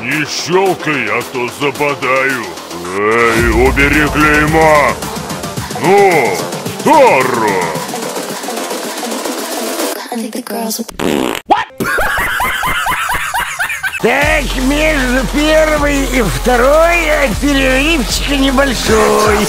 Не щелкай, а то забодаю. Эй, убери клейма. Ну, Тора. Так, между первой и второй перерывчик небольшой.